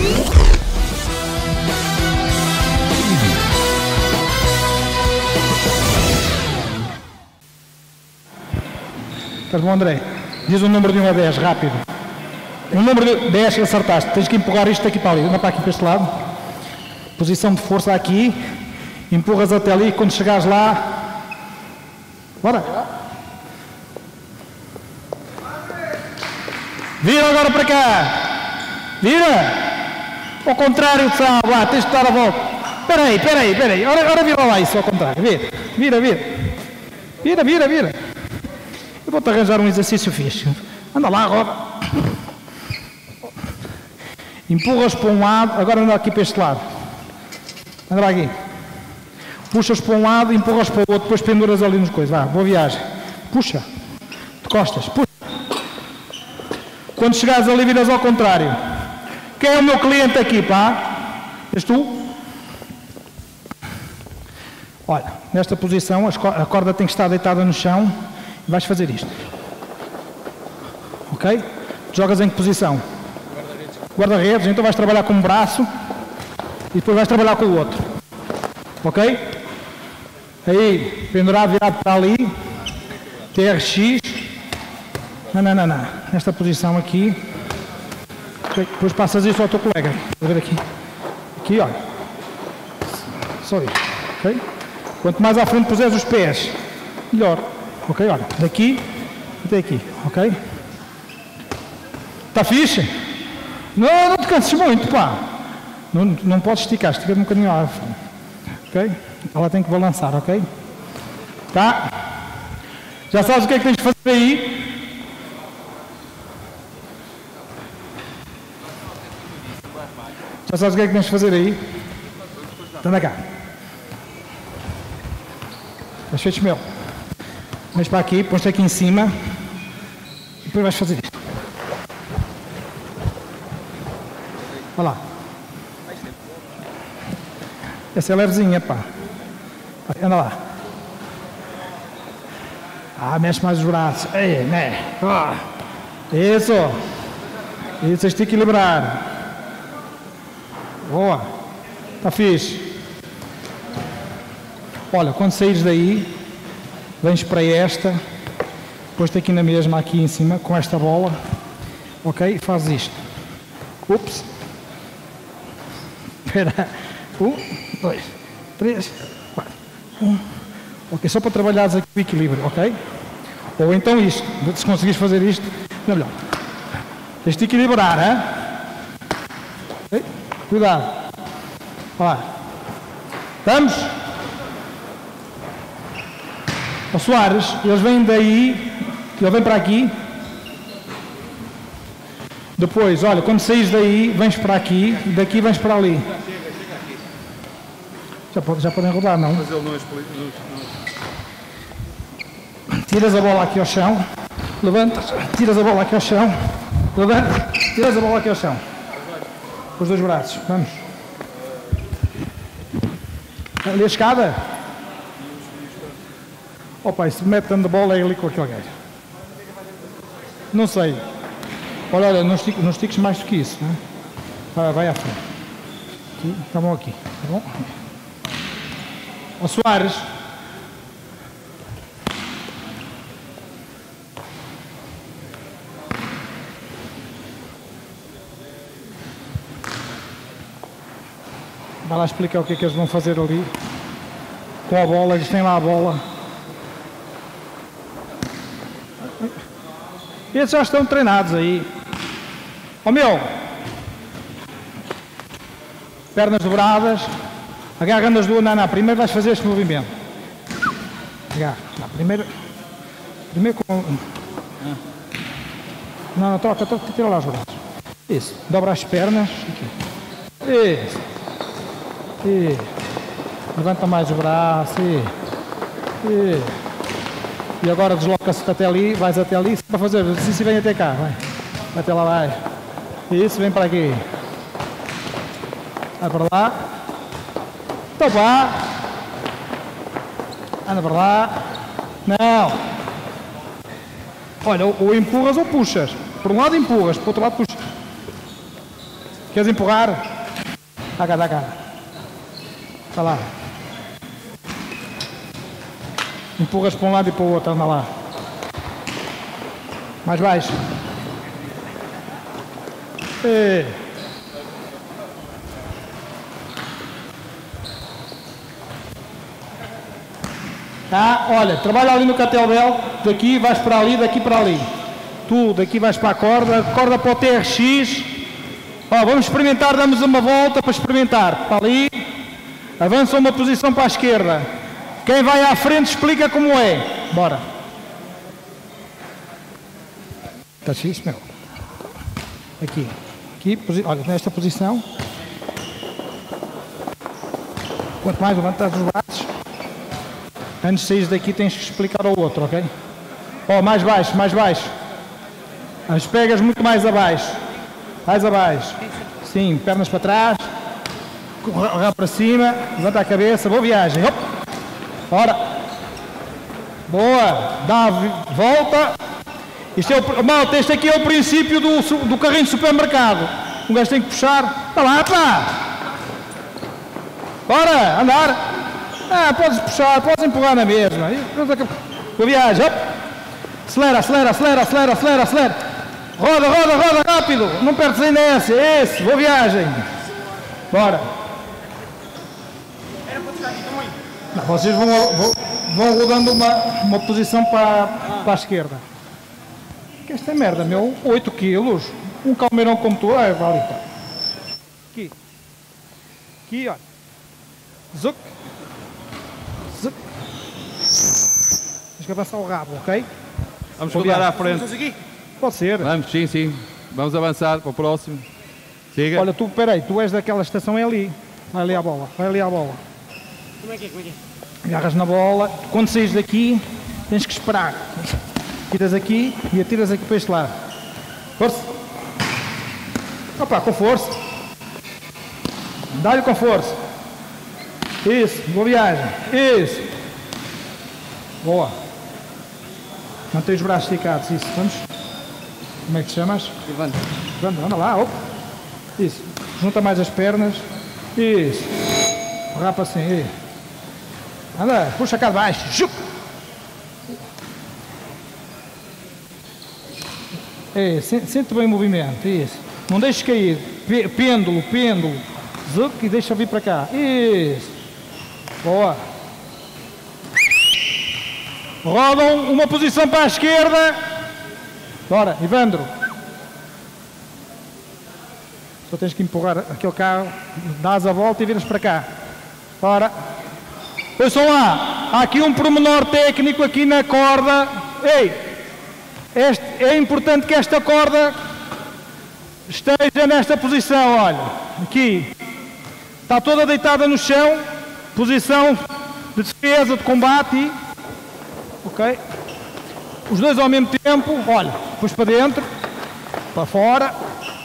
Estás bom, André? Diz um número de 1 a 10, rápido. Um número de 10 acertaste. Tens que empurrar isto daqui para ali. Anda para aqui, para este lado. Posição de força aqui. Empurras até ali. Quando chegares lá... Bora! Vira agora para cá! Vira! Ao contrário, Sal. Lá, tens de dar a volta. Espera aí. Ora vira lá isso ao contrário. Vira. Eu vou-te arranjar um exercício fixe. Anda lá agora. Empurras para um lado. Agora anda aqui para este lado. Anda lá aqui. Puxas para um lado, empurras para o outro, depois penduras ali nos coisas. Vá, boa viagem. Puxa. De costas. Puxa. Quando chegares ali, viras ao contrário. Quem é o meu cliente aqui, pá? És tu? Olha, nesta posição, a corda tem que estar deitada no chão. E vais fazer isto. Ok? Jogas em que posição? Guarda-redes. Então vais trabalhar com um braço e depois vais trabalhar com o outro. Ok? Aí, pendurado, virado para ali. TRX. Não. Nesta posição aqui. Okay. Depois passas isso ao teu colega. Vou ver aqui. Aqui, olha. Só isso. Ok? Quanto mais à frente puseres os pés, melhor. Ok, olha, daqui até aqui, ok? Está fixe? Não te canses muito, pá. Não podes esticar, estica um bocadinho lá. Ok? Ela tem que balançar, ok? Tá? Já sabes o que é que tens de fazer aí? Já sabes o que é que tens de fazer aí? Anda cá. Estás feito, meu? Vens para aqui, pões-te aqui em cima e depois vais fazer isto. Olha lá. Essa é levezinha, pá. Anda lá. Mexe mais os braços. Ei, né? Isso. Isso, tens de equilibrar. Boa. Está fixe. Olha, quando saíres daí, vens para esta, pões-te aqui na mesma, aqui em cima, com esta bola, ok? Fazes isto. Ups. Espera. 1, 2, 3, 4. Ok, só para trabalhares aqui o equilíbrio, ok? Ou então isto, se conseguires fazer isto, não é melhor. Tens de equilibrar, hein? Okay? Cuidado. Olha lá. Estamos? Ó Soares, eles vêm daí, ele vem para aqui. Depois, olha, quando saís daí, vens para aqui, e daqui vens para ali. Já podem rodar, não? Mas ele não Tiras a bola aqui ao chão, levantas, tiras a bola aqui ao chão, levantas, tiras a bola aqui ao chão. Com os dois braços, vamos. Ali a escada? Opa, isso mete dando bola é ali com aquele gajo. Não sei. Olha, não estiques mais do que isso. Né? Vai à frente. Aqui, tá bom aqui. Tá bom? Ó Soares. Vai lá explicar o que é que eles vão fazer ali. Com a bola, eles têm lá a bola. Eles já estão treinados aí. Ó meu! Pernas dobradas. Agarrando as duas. Não. Primeiro vais fazer este movimento. Agarra. Primeiro com... Não, troca. Tira lá os braços. Isso. Dobra as pernas. Isso. Levanta mais o braço. E agora desloca-se até ali, vais até ali, para fazer exercício e vem até cá, vai. Até lá vai. Isso, vem para aqui. Vai para lá. Então vá. Anda para lá. Não. Olha, ou empurras ou puxas. Por um lado empurras, por outro lado puxas. Queres empurrar? Dá cá, dá cá. Está lá. Empurras para um lado e para o outro, anda lá. Mais baixo. E... olha, trabalha ali no kettlebell, daqui vais para ali, daqui para ali. Tu daqui vais para a corda para o TRX. Ó, vamos experimentar, damos uma volta para experimentar. Para ali, avança uma posição para a esquerda. Quem vai à frente explica como é. Bora. Está fixe, meu. Aqui, olha, nesta posição. Quanto mais levantas os braços, antes de sair daqui tens que explicar ao outro, ok? Ó, mais baixo, mais baixo. As pegas muito mais abaixo. Mais abaixo. Sim, pernas para trás. Correr para cima. Levanta a cabeça. Boa viagem. Op. Ora. Boa. Dá a volta. Malta, este aqui é o princípio do carrinho de supermercado. Um gajo tem que puxar. Está lá, pá. Bora, andar. Podes puxar, podes empurrar na mesma. Boa viagem. Op. Acelera, acelera, acelera, acelera, acelera, acelera. Roda, roda, roda, rápido. Não perdes a inércia. Esse, boa viagem. Bora. Não, vocês vão rodando uma posição para a esquerda. Que esta merda, meu. 8 quilos. Um calmeirão como tu. Vale. Aqui. Aqui, olha. Zuc. Zuc. Tens que avançar o rabo, ok? Vamos rodar à frente. Pode ser. Vamos, sim, sim. Vamos avançar para o próximo. Siga. Olha, peraí, tu és daquela estação, é ali. Vai ali à bola, vai ali à bola. Como é que é? Agarras na bola, quando saís daqui, tens que esperar. Tiras aqui e atiras aqui para este lado. Força. Opa, com força. Dá-lhe com força. Isso, boa viagem. Isso. Boa. Mantém os braços esticados, isso. Vamos. Como é que te chamas? Ivandro. Ivandro, anda lá, opa. Isso. Junta mais as pernas. Isso. Rapa assim, aí. Anda, puxa cá de baixo. Chup. Sente bem o movimento, isso. Não deixes cair. Pêndulo. Zuc e deixa vir para cá. Isso. Boa. Rodam uma posição para a esquerda. Bora, Ivandro. Só tens que empurrar aquele carro, dás a volta e viras para cá. Bora. Ouçam lá, há aqui um pormenor técnico aqui na corda. Ei, é importante que esta corda esteja nesta posição, olha. Aqui. Está toda deitada no chão. Posição de defesa, de combate. Ok? Os dois ao mesmo tempo, olha, depois para dentro, para fora,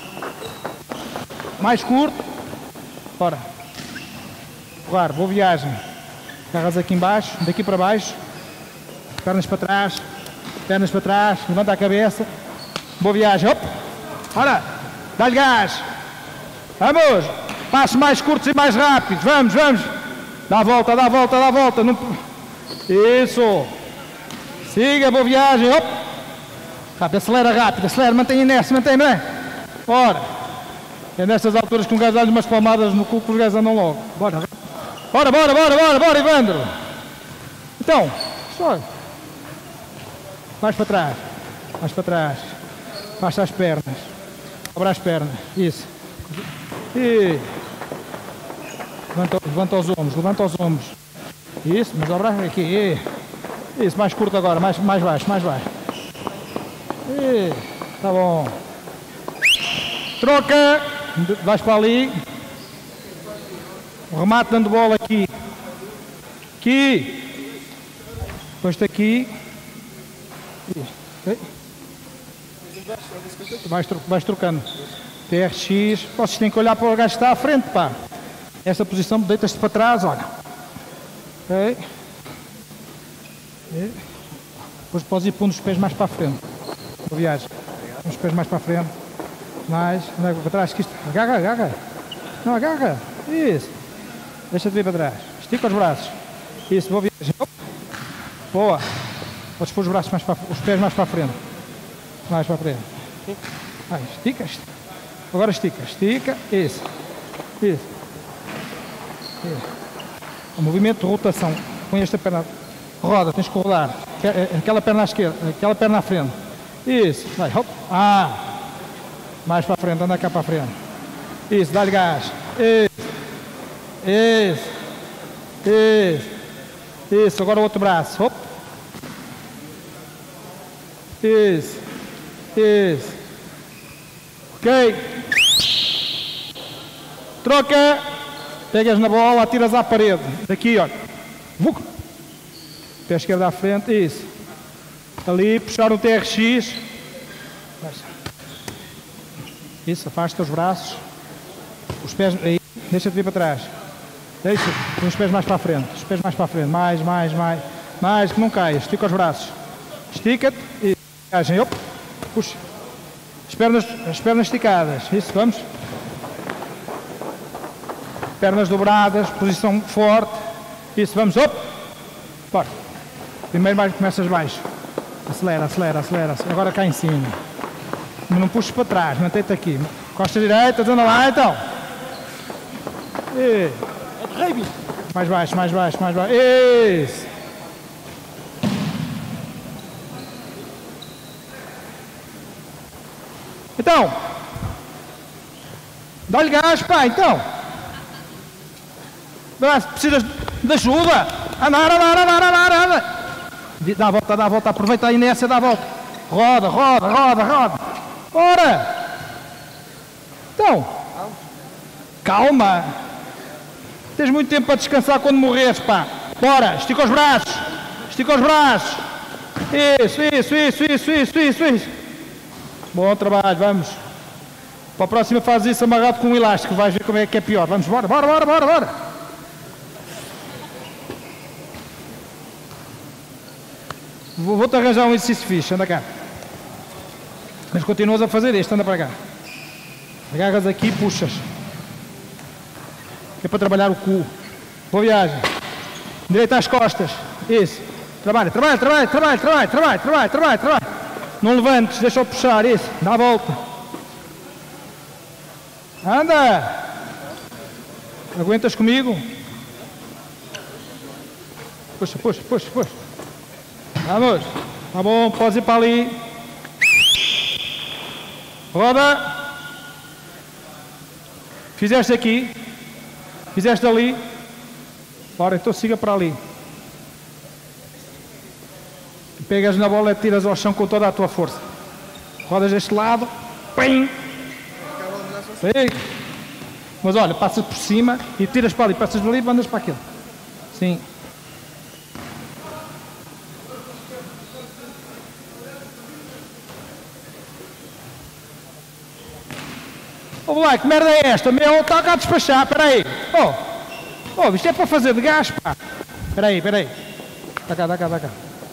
mais curto, fora, empurrar, boa viagem, agarras aqui embaixo, daqui para baixo, pernas para trás, levanta a cabeça, boa viagem, hop, ora, dá-lhe gás, vamos, passos mais curtos e mais rápidos, vamos, dá a volta, não... Isso. Siga, boa viagem. Op. Rápido, acelera, mantém inércia, mantém bem. Bora. É nestas alturas que um gajo dá-lhe umas palmadas no cu que os gajos andam logo. Bora, Ivandro. Então, só. Mais para trás. Baixa as pernas. Abra as pernas. Isso. E... Levanta os ombros. Isso, mas dobra aqui. Isso, mais curto agora, mais baixo. Tá bom. Troca. Vais para ali. O remate dando bola aqui. Depois aqui. Okay. Vais trocando. TRX. Vocês têm que olhar para o gajo que está à frente, pá. Esta posição, deitas-te para trás, olha. Ok. Depois podes ir pondo os pés mais para a frente. Boa viagem. Os pés mais para a frente. Mais. Anda para trás. Que isto... Agarra, agarra. Não, agarra. Isso. Deixa-te vir para trás. Estica os braços. Isso, boa viagem. Boa. Podes pôr os braços mais para... os pés mais para a frente. Mais para a frente. Vai, estica. Agora estica. Estica. Isso. Isso. Isso. O movimento de rotação. Põe esta perna. Roda, tens que rodar. Aquela perna à esquerda. Aquela perna à frente. Isso. Vai, hop. Mais para a frente. Anda cá para a frente. Isso, dá-lhe gás. Isso. Isso. Isso. Isso. Agora o outro braço. Hop. Isso. Isso. Ok. Troca. Pegas na bola, atiras à parede. Daqui, olha. Pé esquerdo à frente. Isso. Ali, puxar o TRX. Isso, afasta os braços. Os pés. Aí. Deixa-te vir para trás. Deixa. Põe os pés mais para a frente. Os pés mais para a frente. Mais. Mais, que não caias. Estica os braços. Estica-te. E viagem. Puxa. As pernas esticadas. Isso, vamos. Pernas dobradas. Posição forte. Isso, vamos. Bora. Primeiro começas baixo. Acelera. Agora cá em cima. Não puxes para trás. Mantém-te aqui. Costa direita. Anda lá, então. E... mais baixo. Isso. Então. Dá-lhe gás, pá, então. Precisas de ajuda. Anda. Dá a volta. Aproveita a inércia, dá a volta. Roda. Ora. Então. Calma. Tens muito tempo para descansar quando morreres, pá. Bora, estica os braços. Isso. Bom trabalho, vamos. Para a próxima faz isso amarrado com um elástico. Vais ver como é que é pior. Vamos, bora. Vou-te arranjar um exercício fixe. Anda cá. Mas continuas a fazer este, anda para cá. Agarras aqui e puxas. É para trabalhar o cu. Boa viagem. Direita às costas. Isso. Trabalha. Não levantes, deixa-o puxar. Isso. Dá a volta. Anda. Aguentas comigo? Puxa. Vamos. Tá bom, podes ir para ali. Roda. Fizeste aqui. Fizeste ali. Ora, então siga para ali. Pegas na bola e tiras ao chão com toda a tua força. Rodas deste lado. Pim. Sim. Mas olha, passas por cima e tiras para ali. Passas para ali e andas para aquilo. Sim. Vamos lá, que merda é esta? Meu, toca a despachar, peraí. Isto é para fazer de gás, pá. Peraí. Dá cá.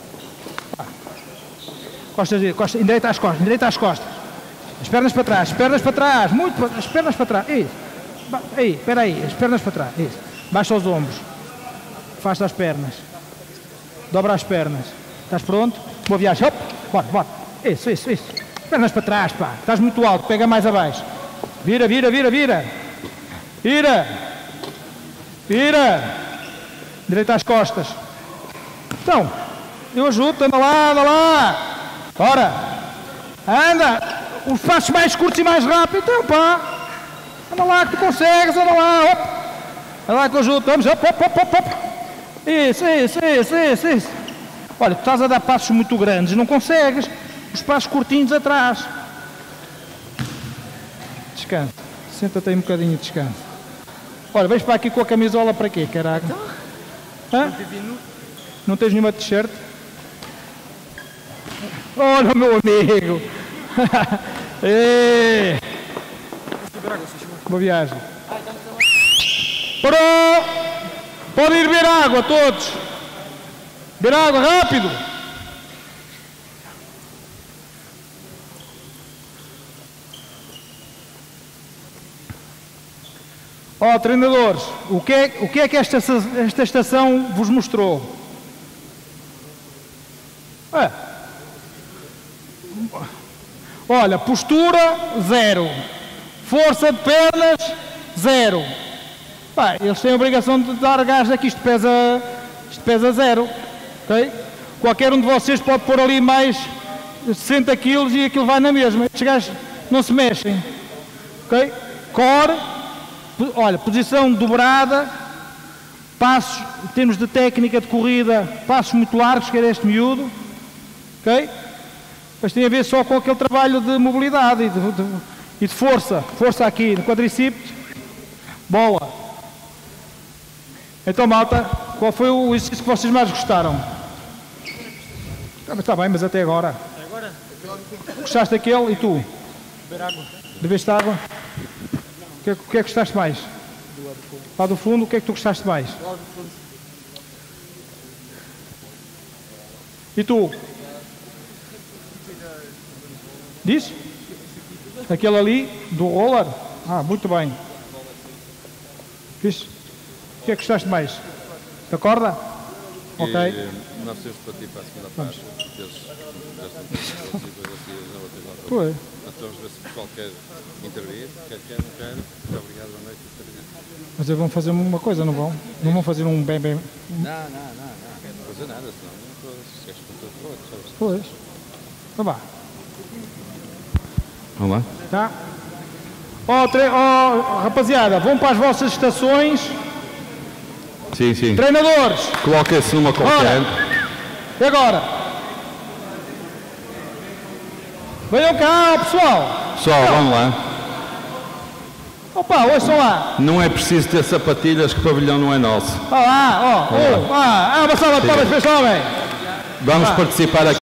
Costas, endireita às costas. As pernas para trás, as pernas para trás. Isso. Aí, peraí, as pernas para trás. Isso. Baixa os ombros. Afasta as pernas. Dobra as pernas. Estás pronto? Boa viagem. Bora. Isso. Pernas para trás, pá. Estás muito alto, pega mais abaixo. Vira. Direita às costas. Então, eu ajudo, anda lá. Bora. Anda. Os passos mais curtos e mais rápidos. Então, pá. Anda lá que tu consegues, anda lá. Anda lá que eu ajudo. Vamos, Isso. Olha, tu estás a dar passos muito grandes, não consegues. Os passos curtinhos atrás. Descansa. Senta-te aí um bocadinho de descanso. Olha, vais para aqui com a camisola para quê, caraca? Hã? Não tens nenhuma t-shirt? Olha, meu amigo! Boa viagem. Parou! Podem ir beber água, todos! Beber água, rápido! Ó, treinadores, o que é que esta estação vos mostrou? Olha, postura, 0. Força de pernas, 0. Pá, eles têm a obrigação de dar gás aqui, isto pesa 0. Okay? Qualquer um de vocês pode pôr ali mais 60 kg e aquilo vai na mesma. Estes gajos não se mexem. Okay? Core, olha, posição dobrada, passos, em termos de técnica de corrida, passos muito largos, que era este miúdo. Ok? Mas tem a ver só com aquele trabalho de mobilidade e de força. Força aqui no quadríceps. Bola. Então, malta, qual foi o exercício que vocês mais gostaram? Está bem, mas até agora. Gostaste daquele e tu? Beber água. Bebeste água? O que é que gostaste mais? Lá do fundo, o que é que tu gostaste mais? Lá do fundo. E tu? Diz? Aquele ali, do roller? Ah, muito bem. Fiz? O que é que gostaste mais? Da corda? Ok. Nós temos para ti para a segunda parte. Pois. Então vamos ver se o pessoal quer intervir, quer, não quer. Muito obrigado, boa noite. Mas eles vão fazer uma coisa, não vão? Não vão fazer um bem... Não fazer nada, senão não esquece com tudo o outro, sabes? Pois. Então vá. Vamos lá? Tá? Rapaziada, vão para as vossas estações. Sim, sim. Treinadores. Coloca-se numa qualquer. E agora? Venham cá, pessoal. Pessoal, vamos lá. Opa, ouçam lá. Não é preciso ter sapatilhas, que o pavilhão não é nosso. Uma salva de palmas para este homem. Vamos participar aqui.